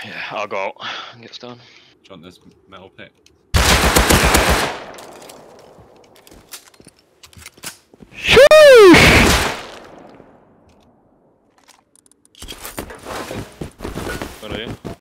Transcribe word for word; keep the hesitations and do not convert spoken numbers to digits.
Yeah, I'll go out and get stone. Do you want this metal pick? Sheesh! What are you?